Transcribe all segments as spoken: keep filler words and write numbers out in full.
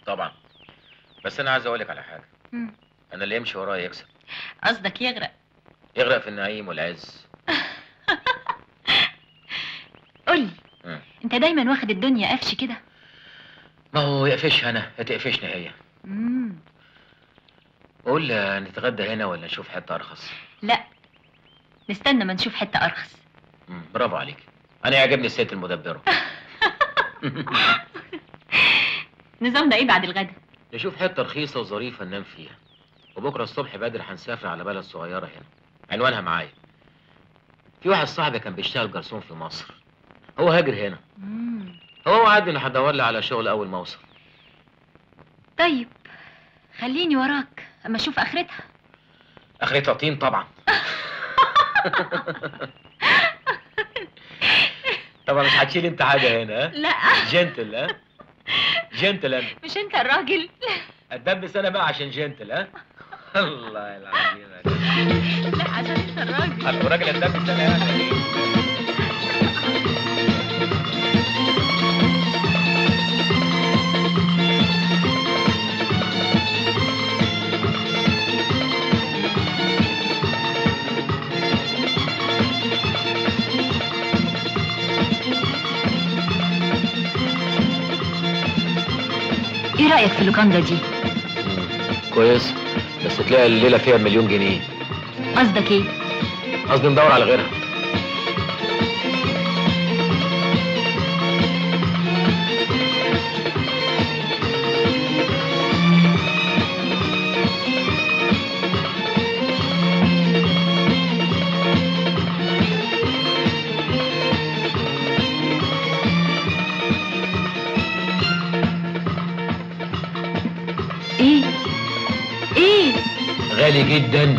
طبعا، بس انا عايز اقول لك على حاجه. مم. انا اللي يمشي ورايا يكسب. قصدك يغرق؟ يغرق في النعيم والعز. قولي، انت دايما واخد الدنيا قفش كده؟ ما هو يقفشها انا هتقفشني هي. امم قول نتغدى هنا ولا نشوف حته ارخص؟ لا، نستنى ما نشوف حته ارخص. مم. برافو عليك، انا يعجبني الست المدبره. نظامنا ايه بعد الغدا؟ نشوف حته رخيصه وظريفه ننام فيها، وبكره الصبح بدري هنسافر على بلد صغيره هنا، عنوانها معايا. في واحد صاحبي كان بيشتغل جرسون في مصر، هو هاجر هنا. مم. هو وعد انه هدور لي على شغل اول ما اوصل. طيب خليني وراك اما اشوف اخرتها. اخرتها طين طبعا. طبعا مش هتشيل انت حاجه هنا. ها؟ لا جنتل. ها جنتل. انا مش انت الراجل. اتدبس انا بقى عشان جنتل. ها الله العظيم. لا عشان انت الراجل. انا راجل اتدبس انا يعني. ايه رأيك في اللوكاندا دي؟ كويس، بس تلاقي الليله فيها مليون جنيه. قصدك ايه؟ قصدي ندور على غيرها. ايه؟ ايه؟ غالي جدا.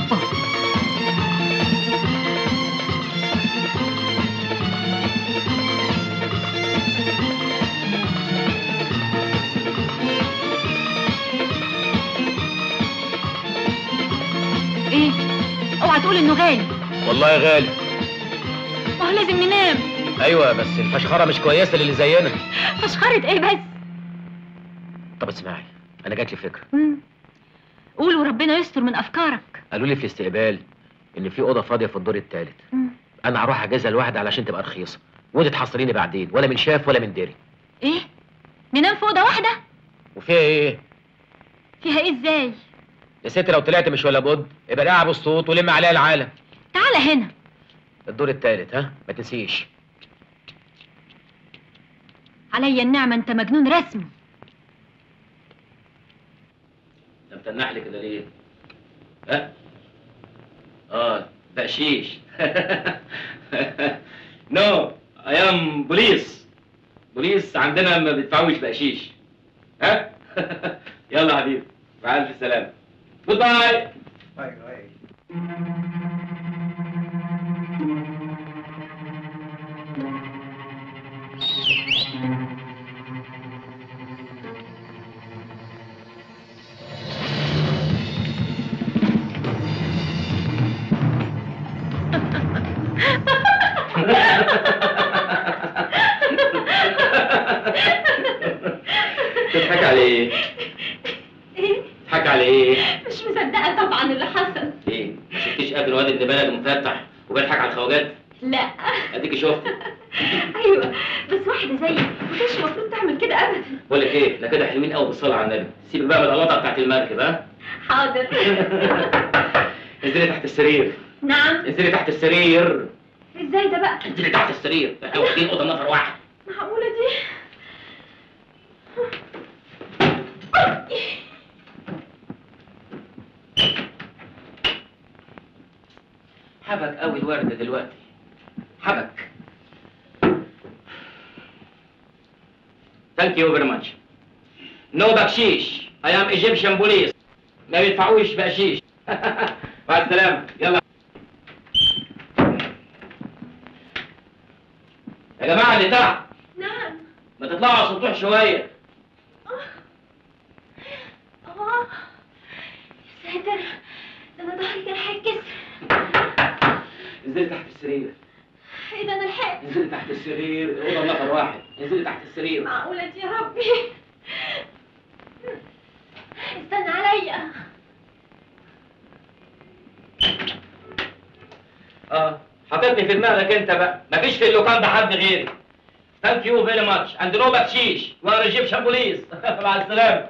ايه؟ اوعى تقول انه غالي. والله غالي. ما هو لازم ننام. ايوه بس الفشخره مش كويسه للي زينا. فشخرة ايه بس؟ طب اسمعي، انا جات لي فكره. مم. قول وربنا يستر من افكارك. قالوا لي في الاستقبال ان في اوضه فاضيه في الدور الثالث. انا هروح اجهزها لوحدي علشان تبقى رخيصه، وانت تحصريني بعدين، ولا من شاف ولا من دري. ايه؟ ننام في اوضه واحده؟ وفيها ايه؟ فيها ايه ازاي؟ يا ست لو طلعت مش ولا بد يبقى رقع بالصوت ولم عليها العالم. تعالى هنا. الدور الثالث، ها ما تنسيش. عليا النعمه انت مجنون رسمي. انت بتنح لي كده ليه؟ ها؟ اه بقشيش. نو اي ام بوليس. بوليس عندنا ما بيدفعوش بقشيش. ها؟ يلا يا حبيبي مع الف سلامه. جود باي. باي باي. تضحك على ايه؟ ايه؟ تضحك على ايه؟ مش مصدقه طبعا اللي حصل. ايه؟ ما شفتيش قبل الواد ابن بلد مفتح وبيضحك على الخواجات؟ لا. اديكي شفتي. ايوه بس واحده زيي ما كانش المفروض تعمل كده ابدا. بقول لك ايه؟ احنا كده حلوين قوي بالصلاه على النبي. سيبك بقى من القلاطه بتاعت المركب. ها؟ حاضر. انزلي تحت السرير. نعم. انزلي تحت السرير. ازاي ده بقى؟ انزلي تحت السرير، احنا واخدين اوضه نفر واحد. معقوله دي؟ حبك قوي الورد دلوقتي، حبك. ثانك يو فيري ماتش. نو بقشيش. اي ام ايجيبشن بوليس. ما بيدفعوش بقشيش. مع السلامه. يلا يا جماعه اللي تحت. نعم. ما تطلعوا على السطوح شويه. اه يا ساتر، ده انا ظهري كان هيتكسر. انزلي تحت السرير. ايه ده انا لحقت؟ انزلي تحت السرير، اوضه نفر واحد. انزلي تحت السرير. معقوله دي يا ربي؟ اه حطيتني في دماغك انت بقى، مفيش في اللوكان ده حد غيري. ثانك يو فيري ماتش اند نو بكشيش وانا ايجيبشن بوليس. مع السلامه.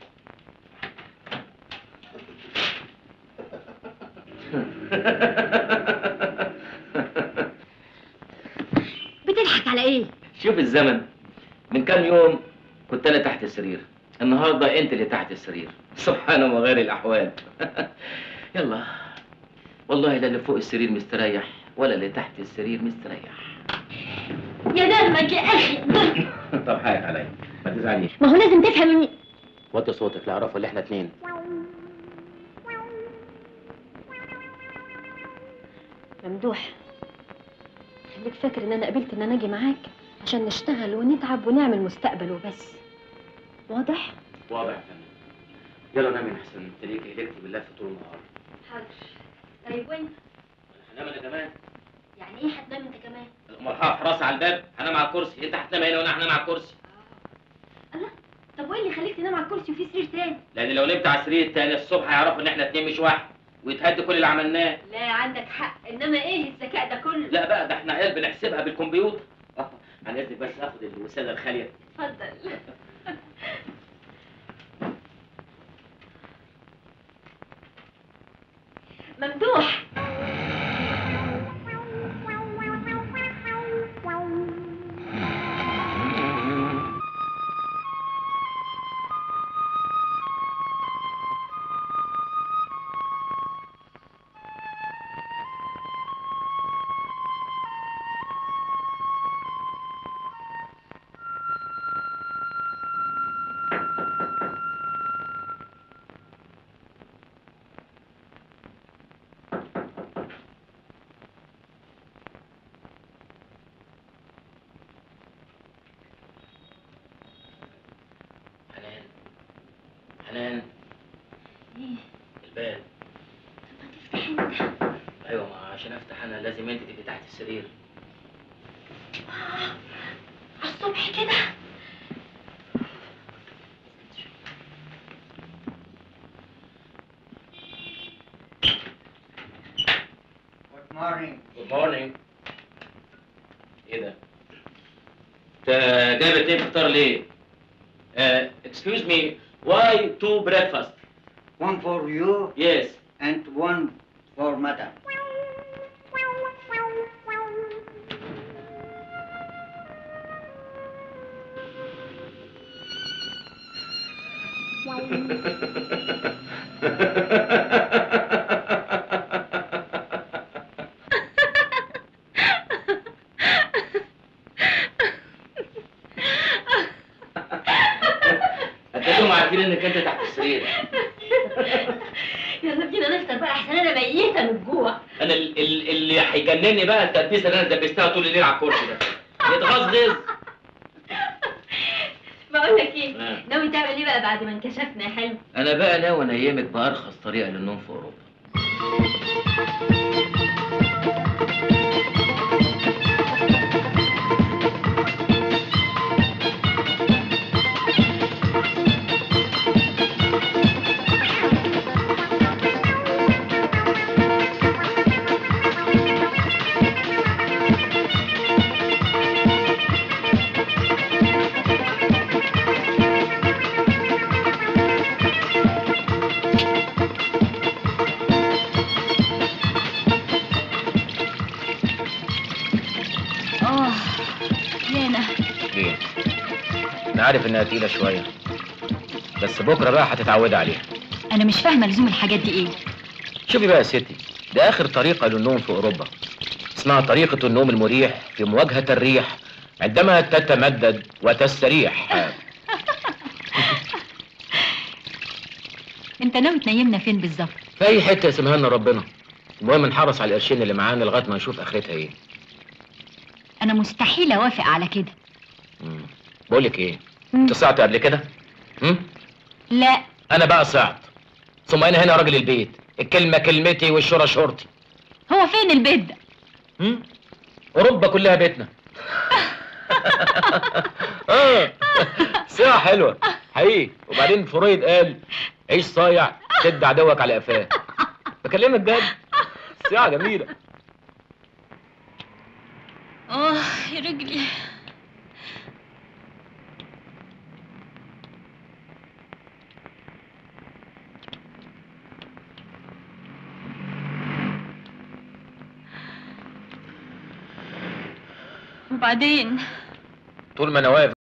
بتضحك على ايه؟ شوف الزمن، من كام يوم كنت انا تحت السرير، النهارده انت اللي تحت السرير. سبحان وغير الاحوال. يلا والله لا اللي فوق السرير مستريح ولا اللي تحت السرير مستريح. يا دمك يا اخي. طب حقك عليا ما تزعليش. ما هو لازم تفهم اني وطي صوتك لا اعرفه اللي احنا اتنين. ممدوح، خليك فاكر ان انا قبلت ان انا اجي معاك عشان نشتغل ونتعب ونعمل مستقبل وبس. واضح؟ واضح يا فندم. يلا نام يا حسن، انت ليك هلكت بالله طول النهار. حاضر. طيب وانت؟ هنام انا كمان. يعني ايه هتنام انت كمان؟ امال هقف راسي على الباب، هنام على الكرسي، انت هتنام هنا وانا هنام على الكرسي. اه. الله، طب وايه اللي خليك تنام على الكرسي وفي سرير تاني؟ لان لو نمت على السرير التاني الصبح هيعرفوا ان احنا اتنين مش واحد ويتهد كل اللي عملناه. لا عندك حق، انما ايه الذكاء ده كله؟ لا بقى ده احنا عيال بنحسبها بالكمبيوتر. اه عن اذنك بس اخد الوساده الخاليه. اتفضل. ممدوح. حنان. ايه؟ الباب. طب ما تفتح انت. ايوه ما عشان افتح انا لازم انت تبقي تحت السرير. آه، على الصبح كده. Good morning. Good morning. ايه ده؟ انت جايب اتنين فطار ليه؟ Uh, excuse me, why two breakfast? One for you Yes. and one for madam. هتلاقيهم عارفين انك انت تحت السرير. يلا بينا نفطر بقى احسن انا ميته من الجوع. انا ال ال اللي هيجنني بقى التدبيسه اللي انا دبستها طول الليل على الكرسي ده. يتغزغز. بقول لك ايه؟ آه. ناوي تعمل ايه بقى بعد ما انكشفنا يا حلو؟ انا بقى ناوي انيمك بارخص طريقه للنوم في اوروبا. اه يانا. ليه؟ انا عارف انها تقيله شويه بس بكره بقى هتتعودي عليها. انا مش فاهمه لزوم الحاجات دي ايه. شوفي بقى يا ستي، ده اخر طريقه للنوم في اوروبا، اسمها طريقه النوم المريح في مواجهه الريح عندما تتمدد وتستريح. انت ناوي تنيمنا فين بالظبط؟ في اي حته يسمها لنا ربنا، المهم نحرص على القرشين اللي معانا لغايه ما نشوف اخرتها ايه. انا مستحيل اوافق على كده. امم بقول لك ايه، مم. انت صعت قبل كده؟ امم لا. انا بقى صعت، ثم انا هنا راجل البيت، الكلمه كلمتي والشوره شورتي. هو فين البيت ده؟ امم اوروبا كلها بيتنا. اه ساعة حلوة حقيقي. وبعدين فرويد قال عيش صايع، شد عدوك على قفاه. بكلمك جد، ساعة جميلة. اه يا رجلي. وبعدين طول ما انا واقف